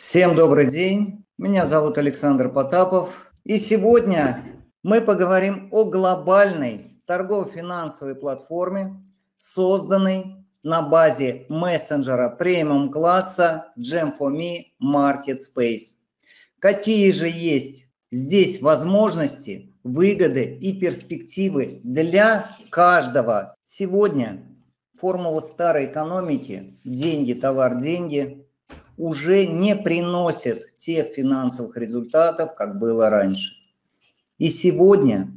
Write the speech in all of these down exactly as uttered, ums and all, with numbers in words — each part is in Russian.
Всем добрый день, меня зовут Александр Потапов, и сегодня мы поговорим о глобальной торгово-финансовой платформе, созданной на базе мессенджера премиум-класса джем фор ми Market Space. Какие же есть здесь возможности, выгоды и перспективы для каждого? Сегодня формула старой экономики «деньги, товар, деньги» уже не приносит тех финансовых результатов, как было раньше. И сегодня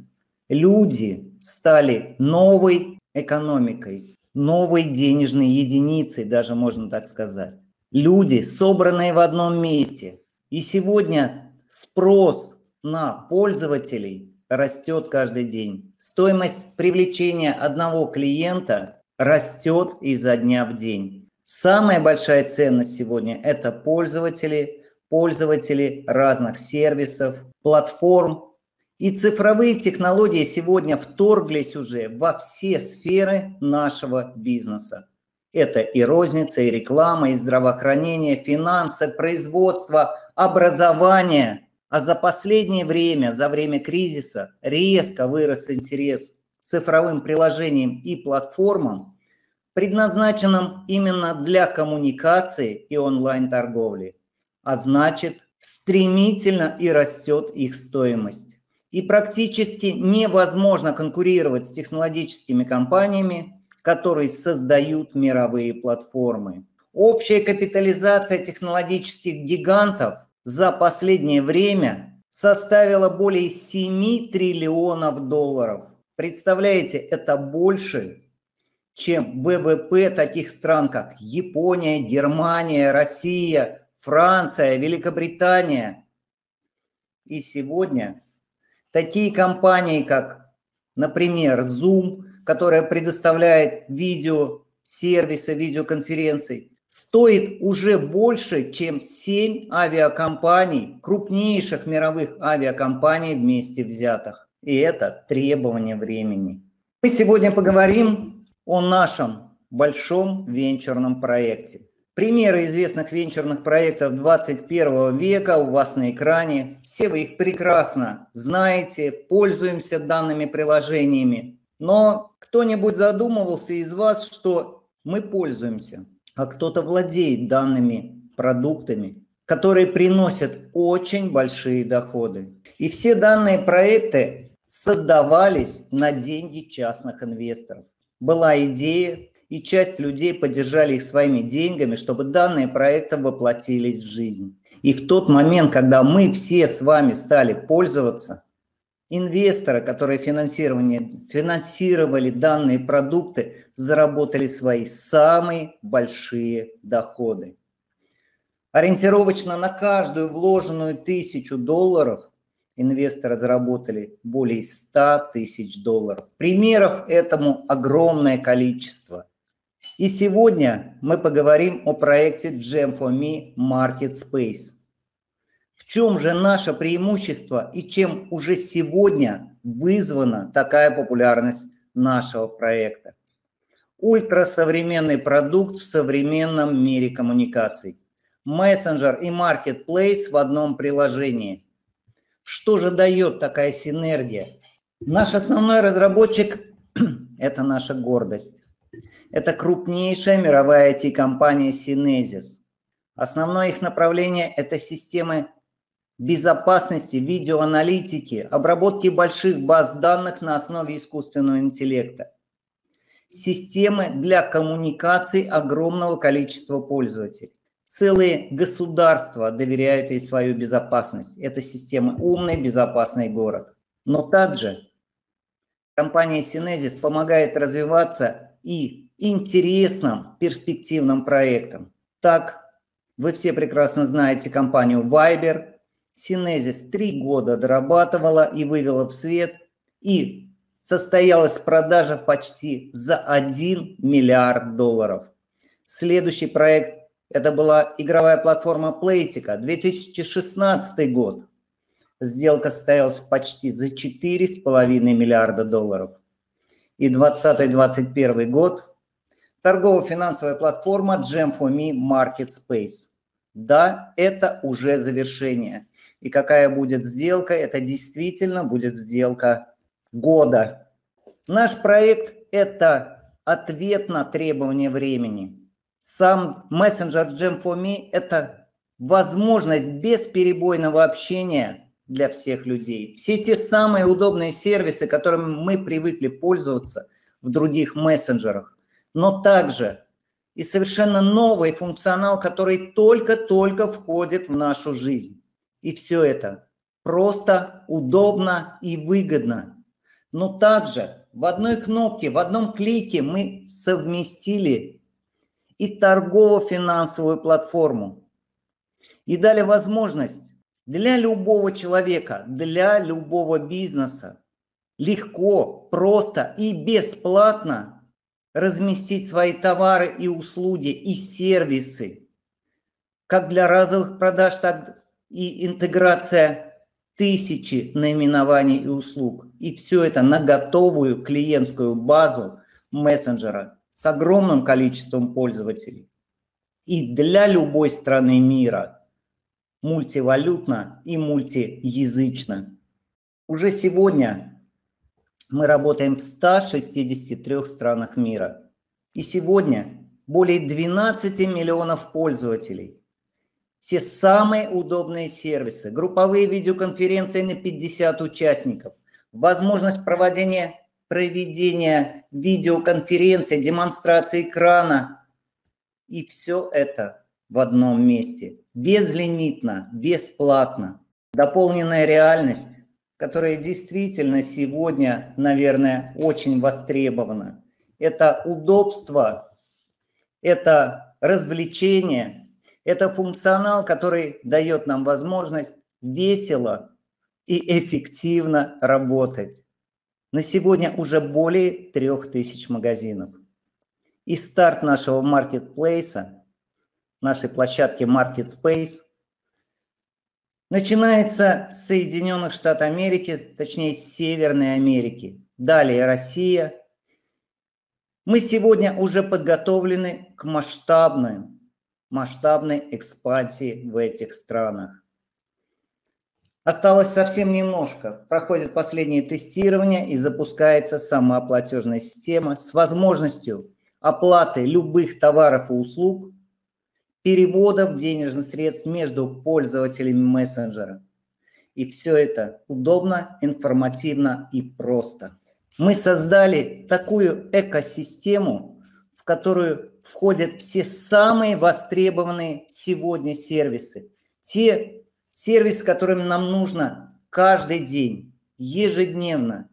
люди стали новой экономикой, новой денежной единицей, даже можно так сказать. Люди, собранные в одном месте. И сегодня спрос на пользователей растет каждый день. Стоимость привлечения одного клиента растет изо дня в день. Самая большая ценность сегодня – это пользователи, пользователи разных сервисов, платформ. И цифровые технологии сегодня вторглись уже во все сферы нашего бизнеса. Это и розница, и реклама, и здравоохранение, финансы, производство, образование. А за последнее время, за время кризиса, резко вырос интерес к цифровым приложениям и платформам, предназначенным именно для коммуникации и онлайн-торговли, а значит, стремительно и растет их стоимость. И практически невозможно конкурировать с технологическими компаниями, которые создают мировые платформы. Общая капитализация технологических гигантов за последнее время составила более семи триллионов долларов. Представляете, это больше, чем вэ вэ пэ таких стран, как Япония, Германия, Россия, Франция, Великобритания. И сегодня такие компании, как, например, Zoom, которая предоставляет видеосервисы, видеоконференции, стоит уже больше, чем семь авиакомпаний, крупнейших мировых авиакомпаний вместе взятых. И это требование времени. Мы сегодня поговорим о нашем большом венчурном проекте. Примеры известных венчурных проектов двадцать первого века у вас на экране. Все вы их прекрасно знаете, пользуемся данными приложениями. Но кто-нибудь задумывался из вас, что мы пользуемся, а кто-то владеет данными продуктами, которые приносят очень большие доходы. И все данные проекты создавались на деньги частных инвесторов. Была идея, и часть людей поддержали их своими деньгами, чтобы данные проекты воплотились в жизнь. И в тот момент, когда мы все с вами стали пользоваться, инвесторы, которые финансировали, финансировали данные продукты, заработали свои самые большие доходы. Ориентировочно на каждую вложенную тысячу долларов инвесторы заработали более ста тысяч долларов. Примеров этому огромное количество. И сегодня мы поговорим о проекте джем фор ми Market Space. В чем же наше преимущество и чем уже сегодня вызвана такая популярность нашего проекта? Ультрасовременный продукт в современном мире коммуникаций. Мессенджер и Marketplace в одном приложении. Что же дает такая синергия? Наш основной разработчик – это наша гордость. Это крупнейшая мировая ай ти-компания Synesis. Основное их направление – это системы безопасности, видеоаналитики, обработки больших баз данных на основе искусственного интеллекта. Системы для коммуникаций огромного количества пользователей. Целые государства доверяют ей свою безопасность. Это система «Умный, безопасный город». Но также компания Synesis помогает развиваться и интересным, перспективным проектам. Так, вы все прекрасно знаете компанию Viber. Synesis три года дорабатывала и вывела в свет, и состоялась продажа почти за один миллиард долларов. Следующий проект – это была игровая платформа Playtika, две тысячи шестнадцатый год. Сделка состоялась почти за четыре с половиной миллиарда долларов. И двадцатый двадцать первый год – торгово-финансовая платформа джем фор ми Market Space. Да, это уже завершение. И какая будет сделка? Это действительно будет сделка года. Наш проект – это ответ на требования времени. Сам мессенджер джем фор ми – это возможность бесперебойного общения для всех людей. Все те самые удобные сервисы, которыми мы привыкли пользоваться в других мессенджерах, но также и совершенно новый функционал, который только-только входит в нашу жизнь. И все это просто, удобно и выгодно. Но также в одной кнопке, в одном клике мы совместили и торгово-финансовую платформу. И дали возможность для любого человека, для любого бизнеса легко, просто и бесплатно разместить свои товары и услуги и сервисы, как для разовых продаж, так и интеграция тысячи наименований и услуг. И все это на готовую клиентскую базу мессенджера с огромным количеством пользователей. И для любой страны мира, мультивалютно и мультиязычно. Уже сегодня мы работаем в ста шестидесяти трёх странах мира. И сегодня более двенадцати миллионов пользователей. Все самые удобные сервисы, групповые видеоконференции на пятьдесят участников, возможность проведения, проведения видеоконференции, демонстрации экрана. И все это в одном месте. Безлимитно, бесплатно. Дополненная реальность, которая действительно сегодня, наверное, очень востребована. Это удобство, это развлечение, это функционал, который дает нам возможность весело и эффективно работать. На сегодня уже более трех тысяч магазинов. И старт нашего маркетплейса, нашей площадки MarketSpace, начинается с Соединенных Штатов Америки, точнее с Северной Америки. Далее Россия. Мы сегодня уже подготовлены к масштабной, масштабной экспансии в этих странах. Осталось совсем немножко. Проходит последнее тестирование и запускается сама платежная система с возможностью оплаты любых товаров и услуг, переводов денежных средств между пользователями мессенджера. И все это удобно, информативно и просто. Мы создали такую экосистему, в которую входят все самые востребованные сегодня сервисы. Те сервисы, которым нам нужно каждый день, ежедневно.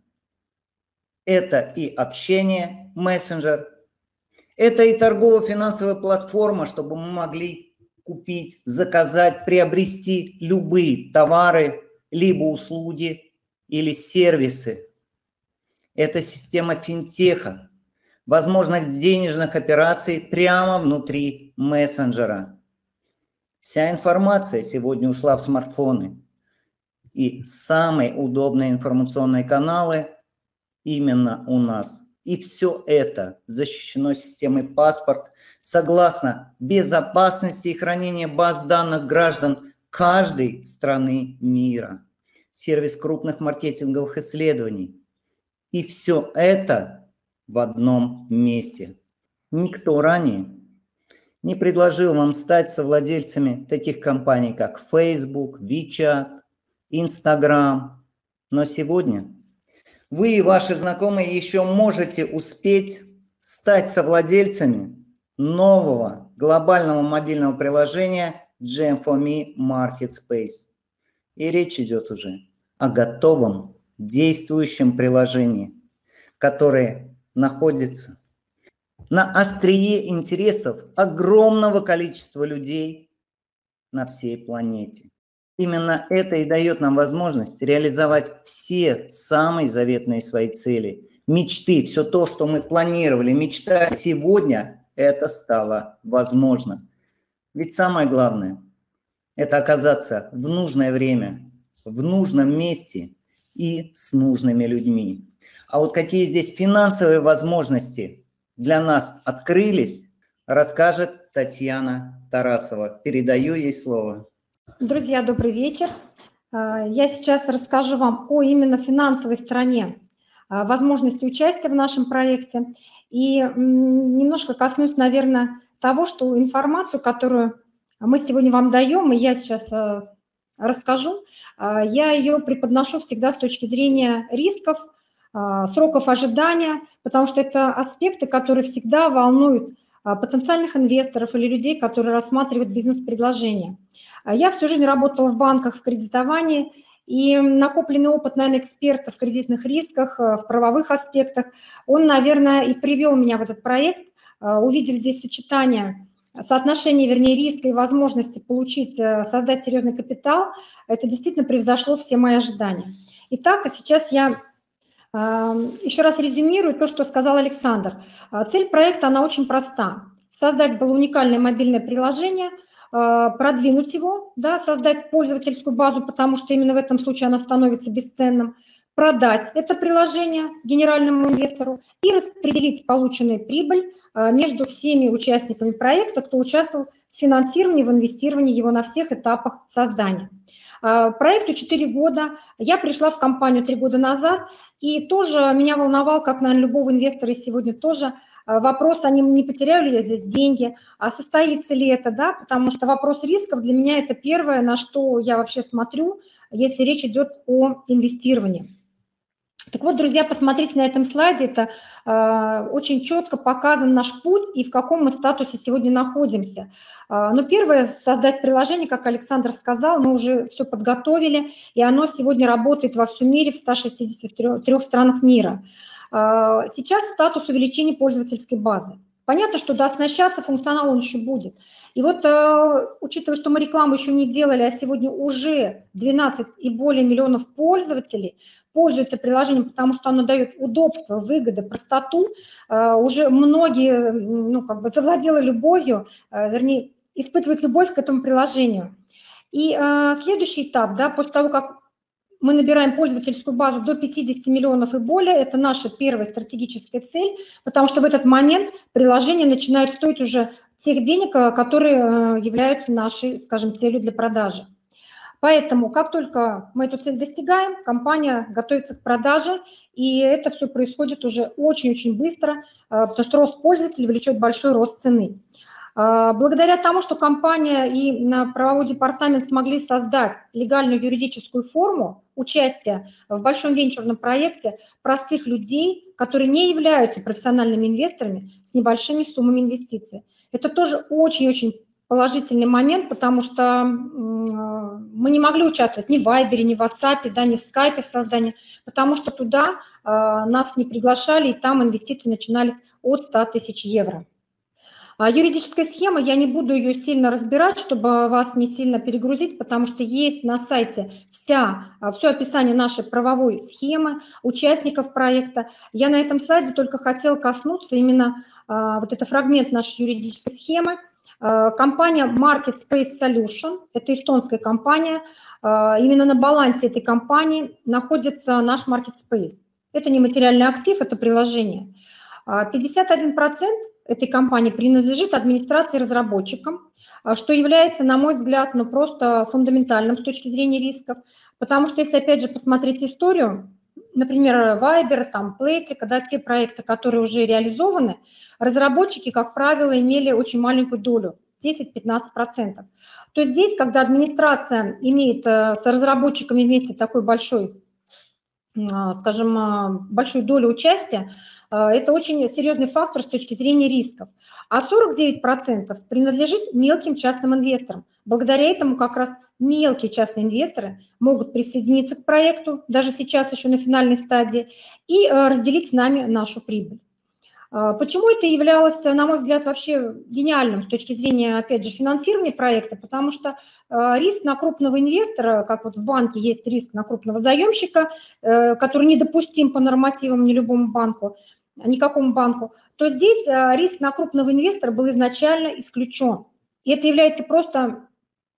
Это и общение, мессенджер, это и торгово-финансовая платформа, чтобы мы могли купить, заказать, приобрести любые товары, либо услуги или сервисы. Это система финтеха, возможность денежных операций прямо внутри мессенджера. Вся информация сегодня ушла в смартфоны. И самые удобные информационные каналы именно у нас. И все это защищено системой паспорт согласно безопасности и хранения баз данных граждан каждой страны мира. Сервис крупных маркетинговых исследований. И все это в одном месте. Никто ранее не предложил вам стать совладельцами таких компаний, как Facebook, WeChat, Instagram. Но сегодня вы и ваши знакомые еще можете успеть стать совладельцами нового глобального мобильного приложения джем фор ми MarketSpace. И речь идет уже о готовом действующем приложении, которое находится на острие интересов огромного количества людей на всей планете. Именно это и дает нам возможность реализовать все самые заветные свои цели, мечты, все то, что мы планировали, мечтали. Сегодня это стало возможно. Ведь самое главное – это оказаться в нужное время, в нужном месте и с нужными людьми. А вот какие здесь финансовые возможности для нас открылись, расскажет Татьяна Тарасова. Передаю ей слово. Друзья, добрый вечер. Я сейчас расскажу вам о именно финансовой стороне возможности участия в нашем проекте и немножко коснусь, наверное, того, что информацию, которую мы сегодня вам даем, и я сейчас расскажу, я ее преподношу всегда с точки зрения рисков, сроков ожидания, потому что это аспекты, которые всегда волнуют потенциальных инвесторов или людей, которые рассматривают бизнес-предложения. Я всю жизнь работала в банках в кредитовании, и накопленный опыт, наверное, экспертов в кредитных рисках, в правовых аспектах, он, наверное, и привел меня в этот проект, увидев здесь сочетание, соотношение, вернее, риска и возможности получить, создать серьезный капитал, это действительно превзошло все мои ожидания. Итак, а сейчас я еще раз резюмирую то, что сказал Александр. Цель проекта, она очень проста. Создать было уникальное мобильное приложение, продвинуть его, да, создать пользовательскую базу, потому что именно в этом случае оно становится бесценным, продать это приложение генеральному инвестору и распределить полученную прибыль между всеми участниками проекта, кто участвовал в финансировании, в инвестировании его на всех этапах создания. Проекту четыре года, я пришла в компанию три года назад, и тоже меня волновал, как, наверное, любого инвестора сегодня тоже, вопрос, а не потеряю ли я здесь деньги, а состоится ли это, да, потому что вопрос рисков для меня это первое, на что я вообще смотрю, если речь идет о инвестировании. Так вот, друзья, посмотрите на этом слайде, это э, очень четко показан наш путь и в каком мы статусе сегодня находимся. Э, ну, первое, создать приложение, как Александр сказал, мы уже все подготовили, и оно сегодня работает во всем мире, в ста шестидесяти трёх странах мира. Э, сейчас статус увеличения пользовательской базы. Понятно, что дооснащаться функционал он еще будет. И вот, э, учитывая, что мы рекламу еще не делали, а сегодня уже двенадцать и более миллионов пользователей пользуются приложением, потому что оно дает удобство, выгоды, простоту, э, уже многие, ну, как бы завладела любовью, э, вернее, испытывают любовь к этому приложению. И э, следующий этап, да, после того, как мы набираем пользовательскую базу до пятидесяти миллионов и более, это наша первая стратегическая цель, потому что в этот момент приложения начинают стоить уже тех денег, которые являются нашей, скажем, целью для продажи. Поэтому, как только мы эту цель достигаем, компания готовится к продаже, и это все происходит уже очень-очень быстро, потому что рост пользователей влечет большой рост цены. Благодаря тому, что компания и правовой департамент смогли создать легальную юридическую форму участия в большом венчурном проекте простых людей, которые не являются профессиональными инвесторами с небольшими суммами инвестиций. Это тоже очень-очень положительный момент, потому что мы не могли участвовать ни в Вайбере, ни в WhatsApp, да, ни в Скайпе в создании, потому что туда нас не приглашали, и там инвестиции начинались от ста тысяч евро. Юридическая схема, я не буду ее сильно разбирать, чтобы вас не сильно перегрузить, потому что есть на сайте вся, все описание нашей правовой схемы, участников проекта. Я на этом слайде только хотела коснуться именно, вот это фрагмент нашей юридической схемы. Компания Market Space Solution, это эстонская компания, именно на балансе этой компании находится наш Market Space. Это не материальный актив, это приложение. пятьдесят один процент этой компании принадлежит администрации разработчикам, что является, на мой взгляд, ну, просто фундаментальным с точки зрения рисков, потому что если, опять же, посмотреть историю, например, Viber, там, Playtika, да, те проекты, которые уже реализованы, разработчики, как правило, имели очень маленькую долю, десять-пятнадцать процентов. То есть здесь, когда администрация имеет с разработчиками вместе такой большой, скажем, большую долю участия, это очень серьезный фактор с точки зрения рисков. А сорок девять процентов принадлежит мелким частным инвесторам. Благодаря этому как раз мелкие частные инвесторы могут присоединиться к проекту, даже сейчас еще на финальной стадии, и разделить с нами нашу прибыль. Почему это являлось, на мой взгляд, вообще гениальным с точки зрения, опять же, финансирования проекта? Потому что риск на крупного инвестора, как вот в банке есть риск на крупного заемщика, который недопустим по нормативам ни любому банку, никакому банку, то здесь риск на крупного инвестора был изначально исключен. И это является просто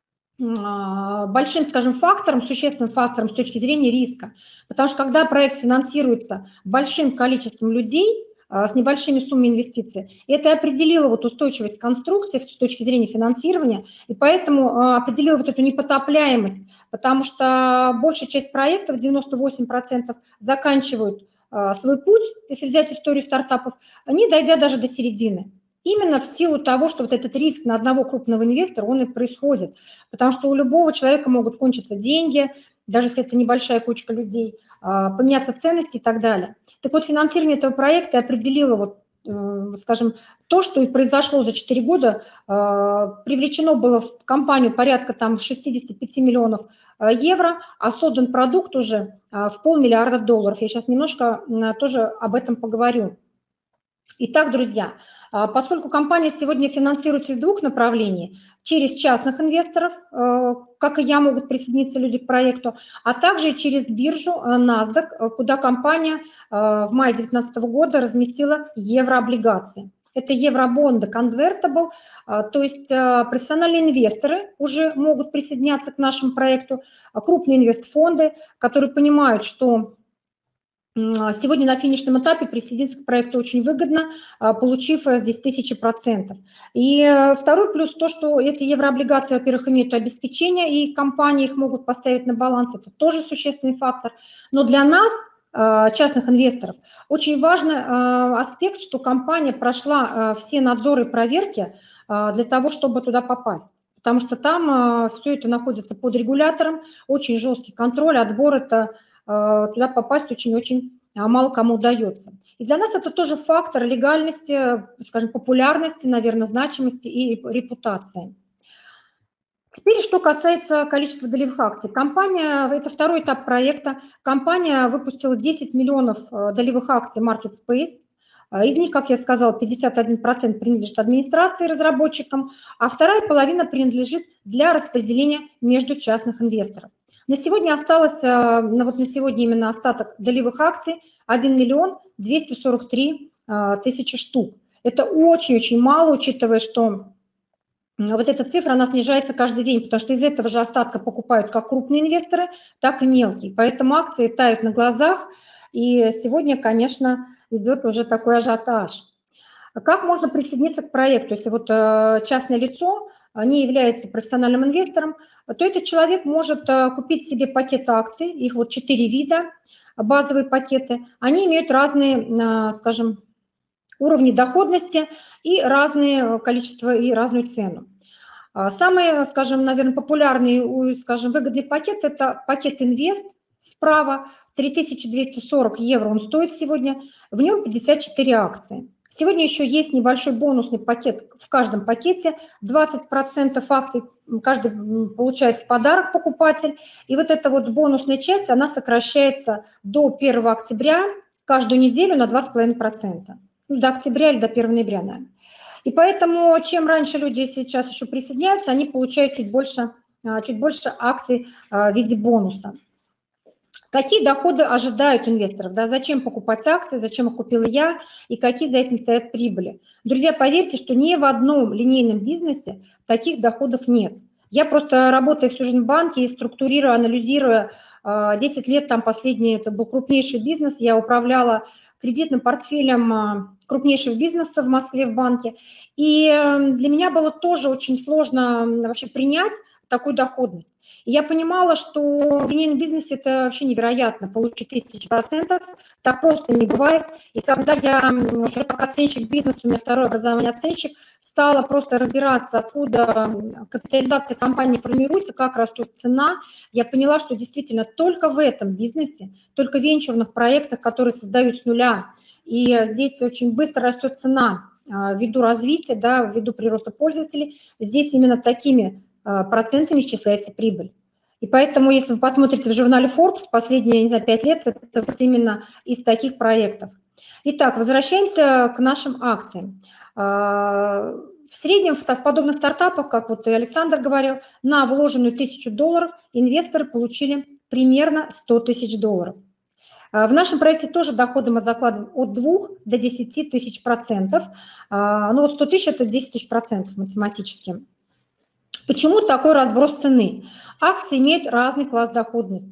большим, скажем, фактором, существенным фактором с точки зрения риска. Потому что когда проект финансируется большим количеством людей, с небольшими суммами инвестиций. И это определило вот устойчивость конструкции с точки зрения финансирования, и поэтому определило вот эту непотопляемость, потому что большая часть проектов, девяносто восемь процентов, заканчивают свой путь, если взять историю стартапов, не дойдя даже до середины. Именно в силу того, что вот этот риск на одного крупного инвестора, он и происходит. Потому что у любого человека могут кончиться деньги, даже если это небольшая кучка людей, поменяться ценности и так далее. Так вот, финансирование этого проекта определило, вот, скажем, то, что и произошло за четыре года. Привлечено было в компанию порядка там шестьдесят пять миллионов евро, а создан продукт уже в полмиллиарда долларов. Я сейчас немножко тоже об этом поговорю. Итак, друзья, поскольку компания сегодня финансируется из двух направлений, через частных инвесторов, как и я, могут присоединиться люди к проекту, а также через биржу NASDAQ, куда компания в мае две тысячи девятнадцатого года разместила еврооблигации. Это евробонды convertible, то есть профессиональные инвесторы уже могут присоединяться к нашему проекту, крупные инвестфонды, которые понимают, что сегодня на финишном этапе присоединиться к проекту очень выгодно, получив здесь тысячи процентов. И второй плюс то, что эти еврооблигации, во-первых, имеют обеспечение, и компании их могут поставить на баланс, это тоже существенный фактор. Но для нас, частных инвесторов, очень важный аспект, что компания прошла все надзоры и проверки для того, чтобы туда попасть. Потому что там все это находится под регулятором, очень жесткий контроль, отбор, это туда попасть очень-очень мало кому удается. И для нас это тоже фактор легальности, скажем, популярности, наверное, значимости и репутации. Теперь, что касается количества долевых акций. Компания, это второй этап проекта, компания выпустила десять миллионов долевых акций Market Space. Из них, как я сказала, пятьдесят один процент принадлежит администрации, разработчикам, а вторая половина принадлежит для распределения между частных инвесторов. На сегодня осталось, ну вот на сегодня именно остаток долевых акций один миллион двести сорок три тысячи штук. Это очень-очень мало, учитывая, что вот эта цифра, она снижается каждый день, потому что из этого же остатка покупают как крупные инвесторы, так и мелкие. Поэтому акции тают на глазах, и сегодня, конечно, идет уже такой ажиотаж. Как можно присоединиться к проекту, если вот частное лицо не является профессиональным инвестором, то этот человек может купить себе пакет акций, их вот четыре вида, базовые пакеты. Они имеют разные, скажем, уровни доходности и разное количество и разную цену. Самый, скажем, наверное, популярный, скажем, выгодный пакет – это пакет инвест справа, три тысячи двести сорок евро он стоит сегодня, в нем пятьдесят четыре акции. Сегодня еще есть небольшой бонусный пакет в каждом пакете, двадцать процентов акций каждый получает в подарок покупатель. И вот эта вот бонусная часть, она сокращается до первого октября каждую неделю на два с половиной процента. Ну, до октября или до первого ноября, наверное. И поэтому чем раньше люди сейчас еще присоединяются, они получают чуть больше, чуть больше акций в виде бонуса. Какие доходы ожидают инвесторов? Да? Зачем покупать акции, зачем их купила я и какие за этим стоят прибыли? Друзья, поверьте, что ни в одном линейном бизнесе таких доходов нет. Я просто работаю всю жизнь в банке и структурирую, анализируя десять лет, там последний, это был крупнейший бизнес, я управляла кредитным портфелем крупнейших бизнесов в Москве в банке. И для меня было тоже очень сложно вообще принять такую доходность. И я понимала, что в линейном бизнесе это вообще невероятно, получить тысячи процентов, так просто не бывает. И когда я уже как оценщик бизнеса, у меня второе образование оценщик, стала просто разбираться, откуда капитализация компании формируется, как растет цена, я поняла, что действительно только в этом бизнесе, только в венчурных проектах, которые создают с нуля, и здесь очень быстро растет цена ввиду развития, да, ввиду прироста пользователей, здесь именно такими процентами исчисляется прибыль. И поэтому, если вы посмотрите в журнале Forbes, последние, я не знаю, пять лет, это вот именно из таких проектов. Итак, возвращаемся к нашим акциям. В среднем в подобных стартапах, как вот и Александр говорил, на вложенную тысячу долларов инвесторы получили примерно сто тысяч долларов. В нашем проекте тоже доходы мы закладываем от двух до десяти тысяч процентов. Ну вот сто тысяч – это десять тысяч процентов математически. Почему такой разброс цены? Акции имеют разный класс доходности.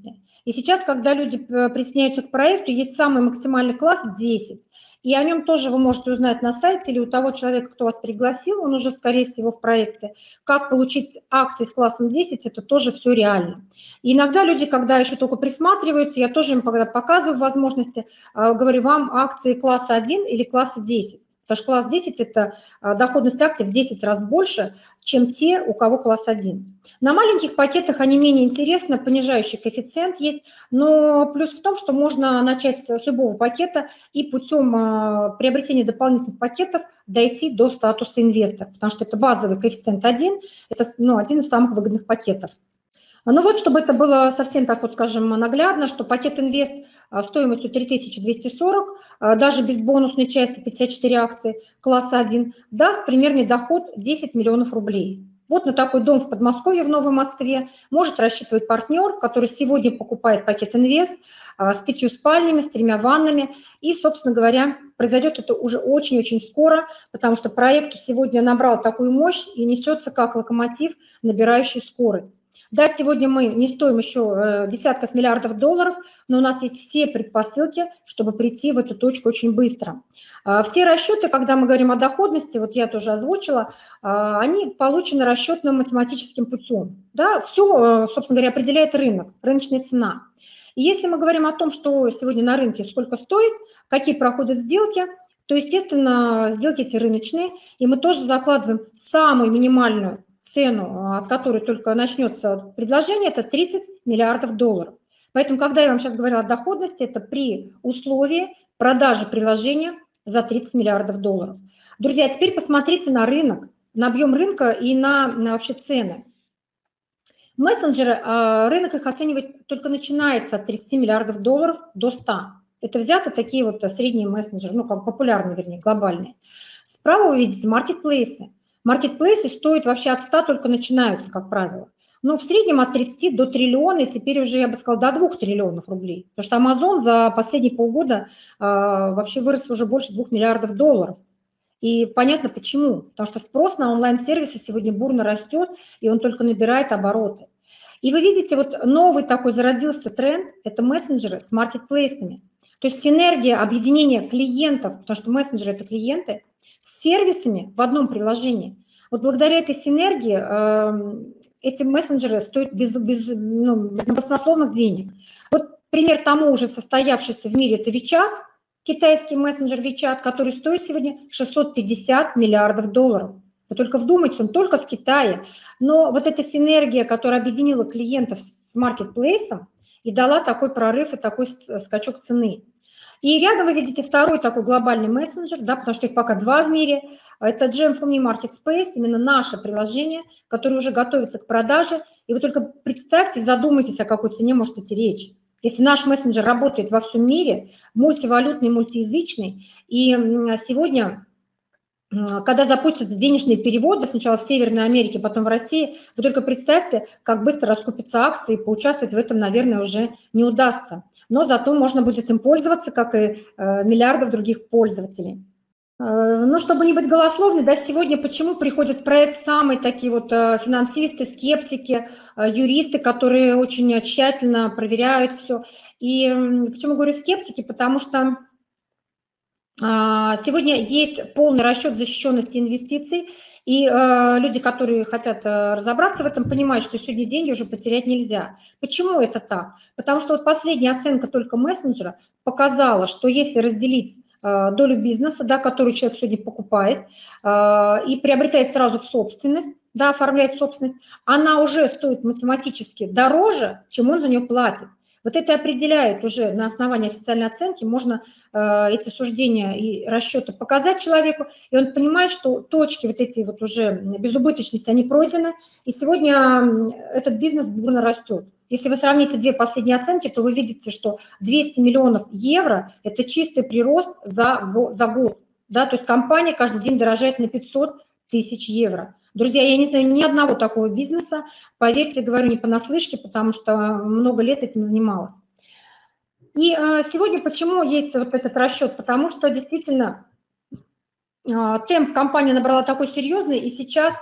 И сейчас, когда люди присоединяются к проекту, есть самый максимальный класс десять. И о нем тоже вы можете узнать на сайте или у того человека, кто вас пригласил, он уже, скорее всего, в проекте. Как получить акции с классом десять, это тоже все реально. И иногда люди, когда еще только присматриваются, я тоже им показываю возможности, говорю, вам акции класса один или класса десять. Потому что класс десять – это доходность акций в десять раз больше, чем те, у кого класс один. На маленьких пакетах они менее интересны, понижающий коэффициент есть, но плюс в том, что можно начать с любого пакета и путем приобретения дополнительных пакетов дойти до статуса инвестора, потому что это базовый коэффициент один, это ну, один из самых выгодных пакетов. Ну вот, чтобы это было совсем так вот, скажем, наглядно, что пакет инвест стоимостью три тысячи двести сорок, даже без бонусной части пятьдесят четыре акции класса один, даст примерный доход десять миллионов рублей. Вот на такой дом в Подмосковье, в Новой Москве, может рассчитывать партнер, который сегодня покупает пакет инвест с пятью спальнями, с тремя ваннами. И, собственно говоря, произойдет это уже очень-очень скоро, потому что проект сегодня набрал такую мощь и несется как локомотив, набирающий скорость. Да, сегодня мы не стоим еще десятков миллиардов долларов, но у нас есть все предпосылки, чтобы прийти в эту точку очень быстро. Все расчеты, когда мы говорим о доходности, вот я тоже озвучила, они получены расчетным математическим путем. Да, все, собственно говоря, определяет рынок, рыночная цена. И если мы говорим о том, что сегодня на рынке сколько стоит, какие проходят сделки, то, естественно, сделки эти рыночные, и мы тоже закладываем самую минимальную цену, от которой только начнется предложение, это тридцать миллиардов долларов. Поэтому, когда я вам сейчас говорила о доходности, это при условии продажи приложения за тридцать миллиардов долларов. Друзья, теперь посмотрите на рынок, на объем рынка и на, на вообще цены. Мессенджеры, рынок их оценивает только начинается от тридцати миллиардов долларов до ста. Это взяты такие вот средние мессенджеры, ну, как популярные, вернее, глобальные. Справа вы видите маркетплейсы. Маркетплейсы стоят вообще от ста, только начинаются, как правило. Но в среднем от тридцати до триллиона, и теперь уже, я бы сказала, до двух триллионов рублей. Потому что Amazon за последние полгода э, вообще вырос уже больше двух миллиардов долларов. И понятно почему. Потому что спрос на онлайн-сервисы сегодня бурно растет, и он только набирает обороты. И вы видите, вот новый такой зародился тренд – это мессенджеры с маркетплейсами. То есть синергия объединения клиентов, потому что мессенджеры – это клиенты, с сервисами в одном приложении. Вот благодаря этой синергии э, эти мессенджеры стоят без, без, ну, без баснословных денег. Вот пример тому уже состоявшийся в мире – это WeChat, китайский мессенджер WeChat, который стоит сегодня шестьсот пятьдесят миллиардов долларов. Вы только вдумайтесь, он только в Китае. Но вот эта синергия, которая объединила клиентов с маркетплейсом и дала такой прорыв и такой скачок цены. И рядом вы видите второй такой глобальный мессенджер, да, потому что их пока два в мире. Это Джем фор ми Marketspace, именно наше приложение, которое уже готовится к продаже. И вы только представьте, задумайтесь, о какой цене может идти речь. Если наш мессенджер работает во всем мире, мультивалютный, мультиязычный, и сегодня, когда запустятся денежные переводы, сначала в Северной Америке, потом в России, вы только представьте, как быстро раскупятся акции, и поучаствовать в этом, наверное, уже не удастся. Но зато можно будет им пользоваться, как и миллиардов других пользователей. Ну, чтобы не быть голословной, да, сегодня почему приходят в проект самые такие вот финансисты, скептики, юристы, которые очень тщательно проверяют все. И почему говорю скептики? Потому что сегодня есть полный расчет защищенности инвестиций, и э, люди, которые хотят э, разобраться в этом, понимают, что сегодня деньги уже потерять нельзя. Почему это так? Потому что вот последняя оценка только мессенджера показала, что если разделить э, долю бизнеса, да, которую человек сегодня покупает э, и приобретает сразу в собственность, да, оформляет в собственность, она уже стоит математически дороже, чем он за нее платит. Вот это определяет уже на основании официальной оценки, можно э, эти суждения и расчеты показать человеку, и он понимает, что точки вот эти вот уже безубыточности, они пройдены, и сегодня этот бизнес бурно растет. Если вы сравните две последние оценки, то вы видите, что двести миллионов евро – это чистый прирост за, за год. Да? То есть компания каждый день дорожает на пятьсот тысяч евро. Друзья, я не знаю ни одного такого бизнеса, поверьте, говорю не понаслышке, потому что много лет этим занималась. И сегодня почему есть вот этот расчет? Потому что действительно темп компания набрала такой серьезный, и сейчас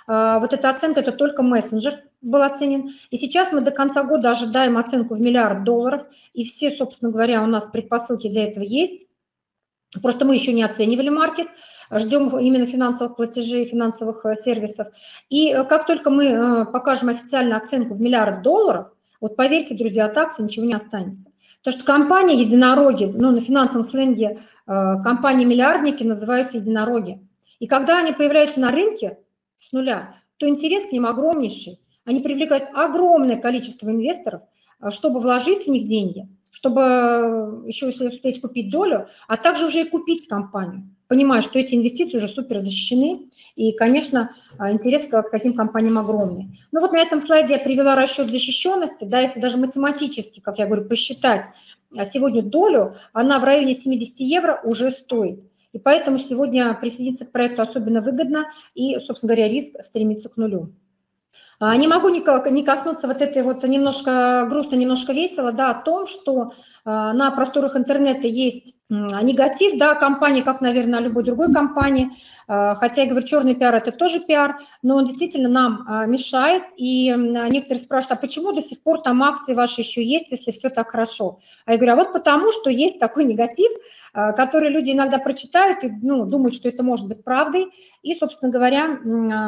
Вот эта оценка – это только мессенджер был оценен. И сейчас мы до конца года ожидаем оценку в миллиард долларов. И все, собственно говоря, у нас предпосылки для этого есть. Просто мы еще не оценивали маркет. Ждем именно финансовых платежей, финансовых сервисов. И как только мы покажем официальную оценку в миллиард долларов, вот поверьте, друзья, от акций ничего не останется. Потому что компания единороги, ну, на финансовом сленге компании-миллиардники называются единороги. И когда они появляются на рынке с нуля, то интерес к ним огромнейший. Они привлекают огромное количество инвесторов, чтобы вложить в них деньги, чтобы еще если успеть купить долю, а также уже и купить компанию, понимая, что эти инвестиции уже супер защищены, и, конечно, интерес к каким компаниям огромный. Ну вот на этом слайде я привела расчет защищенности, да, если даже математически, как я говорю, посчитать сегодня долю, она в районе семидесяти евро уже стоит. И поэтому сегодня присоединиться к проекту особенно выгодно, и, собственно говоря, риск стремится к нулю. Не могу не коснуться вот этой вот немножко грустно, немножко весело, да, о том, что на просторах интернета есть негатив, да, компании, как, наверное, любой другой компании, хотя я говорю, черный пиар – это тоже пиар, но он действительно нам мешает, и некоторые спрашивают, а почему до сих пор там акции ваши еще есть, если все так хорошо? А я говорю, а вот потому, что есть такой негатив, который люди иногда прочитают и, ну, думают, что это может быть правдой, и, собственно говоря,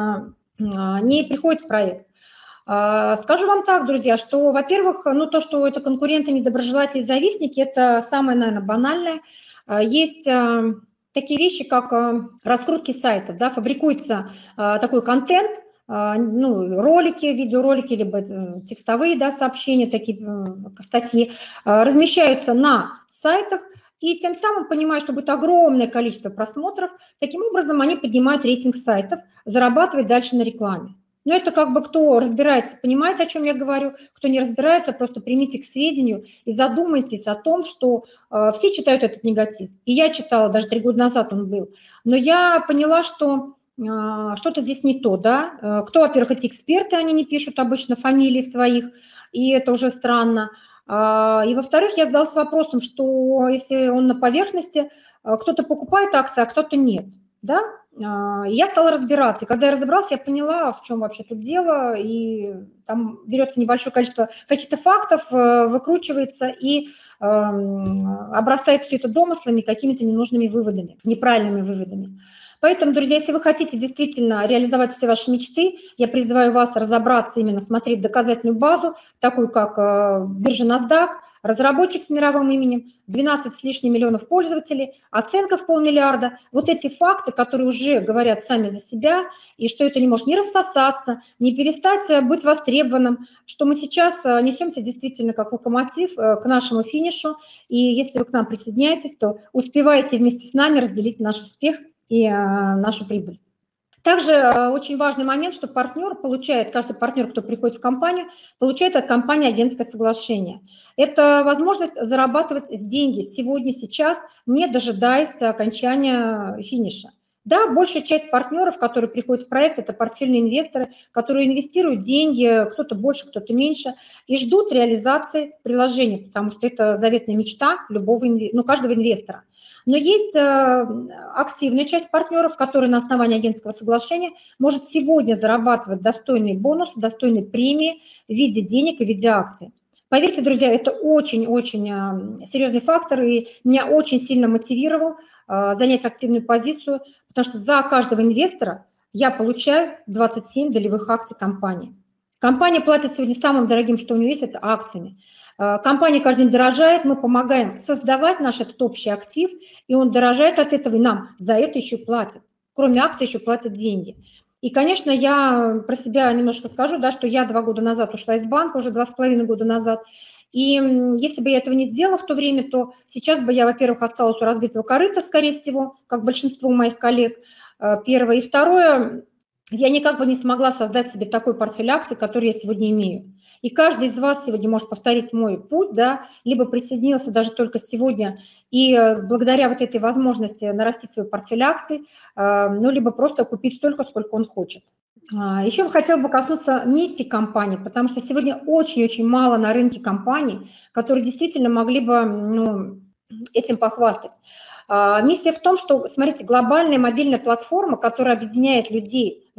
не приходит в проект. Скажу вам так, друзья, что, во-первых, ну, то, что это конкуренты, недоброжелатели, завистники, это самое, наверное, банальное. Есть такие вещи, как раскрутки сайтов, да, фабрикуется такой контент, ну, ролики, видеоролики, либо текстовые, да, сообщения, такие статьи, размещаются на сайтах, и тем самым, понимая, что будет огромное количество просмотров, таким образом они поднимают рейтинг сайтов, зарабатывают дальше на рекламе. Но это как бы кто разбирается, понимает, о чем я говорю, кто не разбирается, просто примите к сведению и задумайтесь о том, что э, все читают этот негатив. И я читала, даже три года назад он был. Но я поняла, что э, что-то здесь не то, да. Кто, во-первых, эти эксперты, они не пишут обычно фамилии своих, и это уже странно. И, во-вторых, я задалась вопросом, что если он на поверхности, кто-то покупает акции, а кто-то нет, да? И я стала разбираться. И когда я разобралась, я поняла, в чем вообще тут дело, и там берется небольшое количество каких-то фактов, выкручивается и обрастает все это домыслами, какими-то ненужными выводами, неправильными выводами. Поэтому, друзья, если вы хотите действительно реализовать все ваши мечты, я призываю вас разобраться, именно смотреть доказательную базу, такую как биржа NASDAQ, разработчик с мировым именем, двенадцать с лишним миллионов пользователей, оценка в полмиллиарда. Вот эти факты, которые уже говорят сами за себя, и что это не может не рассосаться, не перестать быть востребованным, что мы сейчас несемся действительно как локомотив к нашему финишу. И если вы к нам присоединяетесь, то успевайте вместе с нами разделить наш успех и нашу прибыль. Также очень важный момент, что партнер получает, каждый партнер, кто приходит в компанию, получает от компании агентское соглашение. Это возможность зарабатывать деньги сегодня, сейчас, не дожидаясь окончания финиша. Да, большая часть партнеров, которые приходят в проект, это портфельные инвесторы, которые инвестируют деньги, кто-то больше, кто-то меньше, и ждут реализации приложения, потому что это заветная мечта любого, ну, каждого инвестора. Но есть активная часть партнеров, которые на основании агентского соглашения может сегодня зарабатывать достойные бонусы, достойные премии в виде денег и в виде акций. Поверьте, друзья, это очень-очень серьезный фактор, и меня очень сильно мотивировал занять активную позицию, потому что за каждого инвестора я получаю двадцать семь долевых акций компании. Компания платит сегодня самым дорогим, что у нее есть, это акциями. Компания каждый день дорожает, мы помогаем создавать наш этот общий актив, и он дорожает от этого, и нам за это еще платят. Кроме акций еще платят деньги. И, конечно, я про себя немножко скажу, да, что я два года назад ушла из банка, уже два с половиной года назад. И если бы я этого не сделала в то время, то сейчас бы я, во-первых, осталась у разбитого корыта, скорее всего, как большинство моих коллег, первое. И второе, я никак бы не смогла создать себе такой портфель акций, который я сегодня имею. И каждый из вас сегодня может повторить мой путь, да, либо присоединился даже только сегодня, и благодаря вот этой возможности нарастить свой портфель акций, ну, либо просто купить столько, сколько он хочет. Еще бы хотела бы коснуться миссии компании, потому что сегодня очень-очень мало на рынке компаний, которые действительно могли бы, ну, этим похвастать. Миссия в том, что, смотрите, глобальная мобильная платформа, которая объединяет людей в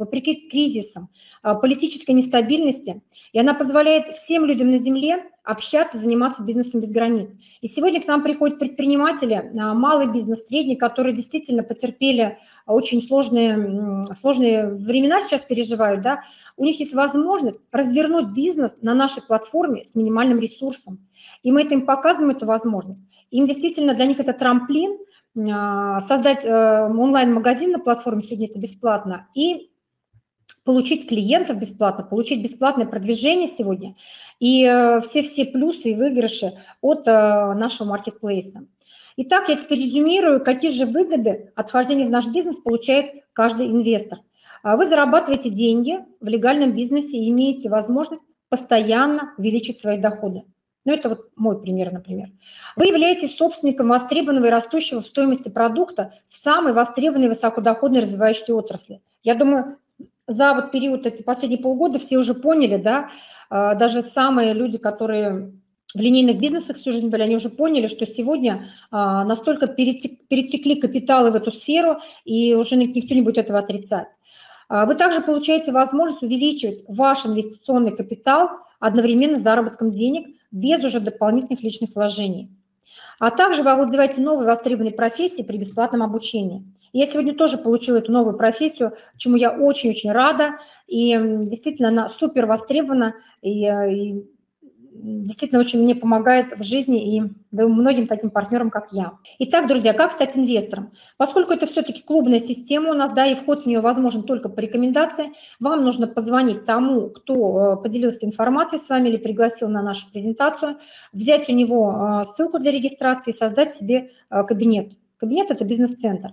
вопреки кризисам, политической нестабильности, и она позволяет всем людям на Земле общаться, заниматься бизнесом без границ. И сегодня к нам приходят предприниматели, малый бизнес, средний, которые действительно потерпели очень сложные, сложные времена, сейчас переживают, да, у них есть возможность развернуть бизнес на нашей платформе с минимальным ресурсом. И мы это им показываем, эту возможность. Им действительно, для них это трамплин, создать онлайн-магазин на платформе, сегодня это бесплатно, и получить клиентов бесплатно, получить бесплатное продвижение сегодня и все-все плюсы и выигрыши от нашего маркетплейса. Итак, я теперь резюмирую, какие же выгоды от вхождения в наш бизнес получает каждый инвестор. Вы зарабатываете деньги в легальном бизнесе и имеете возможность постоянно увеличить свои доходы. Ну, это вот мой пример, например. Вы являетесь собственником востребованного и растущего в стоимости продукта в самой востребованной высокодоходной развивающейся отрасли. Я думаю, за вот период, эти последние полгода все уже поняли, да, даже самые люди, которые в линейных бизнесах всю жизнь были, они уже поняли, что сегодня настолько перетек, перетекли капиталы в эту сферу, и уже никто не будет этого отрицать. Вы также получаете возможность увеличивать ваш инвестиционный капитал одновременно с заработком денег без уже дополнительных личных вложений. А также вы овладеваете новой востребованной профессией при бесплатном обучении. Я сегодня тоже получила эту новую профессию, чему я очень-очень рада, и действительно она супер востребована, и, и действительно очень мне помогает в жизни и многим таким партнерам, как я. Итак, друзья, как стать инвестором? Поскольку это все-таки клубная система у нас, да, и вход в нее возможен только по рекомендации, вам нужно позвонить тому, кто поделился информацией с вами или пригласил на нашу презентацию, взять у него ссылку для регистрации и создать себе кабинет. Кабинет – это бизнес-центр.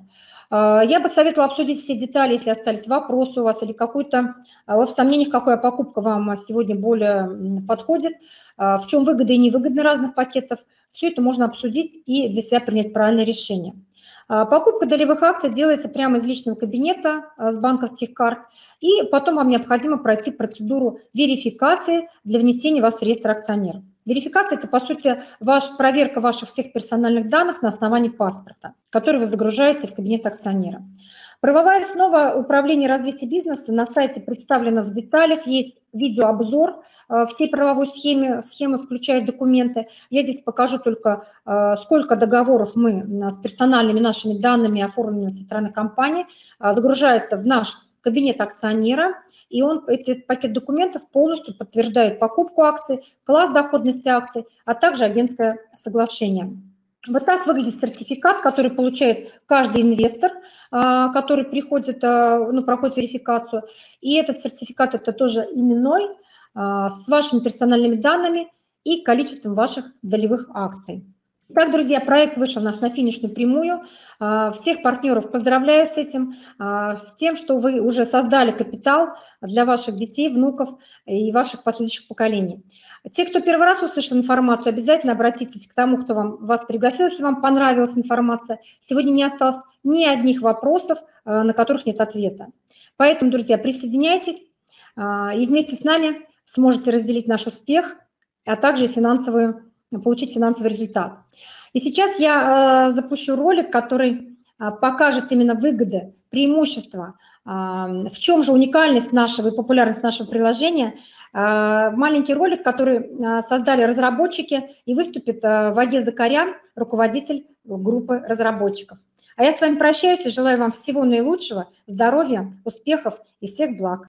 Я бы советовала обсудить все детали, если остались вопросы у вас или какой-то, вы в сомнениях, какая покупка вам сегодня более подходит, в чем выгода и невыгода разных пакетов. Все это можно обсудить и для себя принять правильное решение. Покупка долевых акций делается прямо из личного кабинета с банковских карт, и потом вам необходимо пройти процедуру верификации для внесения вас в реестр акционеров. Верификация – это, по сути, ваш, проверка ваших всех персональных данных на основании паспорта, который вы загружаете в кабинет акционера. Правовая основа управления и развития бизнеса на сайте представлена в деталях, есть видеообзор всей правовой схемы, схемы включает документы. Я здесь покажу только, сколько договоров мы с персональными нашими данными, оформленными со стороны компании, загружается в наш кабинет акционера, и он, этот пакет документов полностью подтверждает покупку акций, класс доходности акций, а также агентское соглашение. Вот так выглядит сертификат, который получает каждый инвестор, который приходит, ну, проходит верификацию. И этот сертификат – это тоже именной, с вашими персональными данными и количеством ваших долевых акций. Итак, друзья, проект вышел наш на финишную прямую. Всех партнеров поздравляю с этим, с тем, что вы уже создали капитал для ваших детей, внуков и ваших последующих поколений. Те, кто первый раз услышал информацию, обязательно обратитесь к тому, кто вам, вас пригласил, если вам понравилась информация. Сегодня не осталось ни одних вопросов, на которых нет ответа. Поэтому, друзья, присоединяйтесь и вместе с нами сможете разделить наш успех, а также финансовую, получить финансовый результат. И сейчас я э, запущу ролик, который э, покажет именно выгоды, преимущества, э, в чем же уникальность нашего и популярность нашего приложения. Э, маленький ролик, который э, создали разработчики, и выступит э, Ваге Закарян, руководитель группы разработчиков. А я с вами прощаюсь и желаю вам всего наилучшего, здоровья, успехов и всех благ.